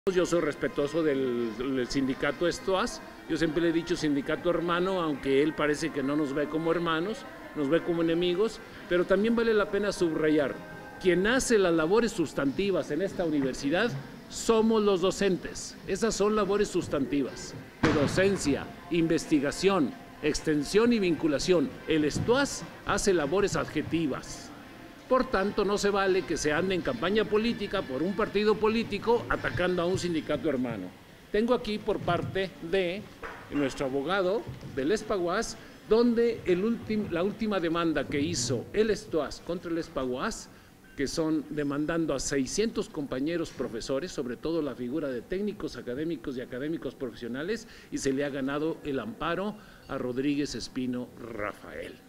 Yo soy respetuoso del sindicato ESTOAS, yo siempre le he dicho sindicato hermano, aunque él parece que no nos ve como hermanos, nos ve como enemigos, pero también vale la pena subrayar, quien hace las labores sustantivas en esta universidad somos los docentes, esas son labores sustantivas, de docencia, investigación, extensión y vinculación. El ESTOAS hace labores adjetivas. Por tanto, no se vale que se ande en campaña política por un partido político atacando a un sindicato hermano. Tengo aquí por parte de nuestro abogado del ESPAUAS, donde la última demanda que hizo el ESTOAS contra el ESPAUAS, que son demandando a 600 compañeros profesores, sobre todo la figura de técnicos académicos y académicos profesionales, y se le ha ganado el amparo a Rodríguez Espino Rafael.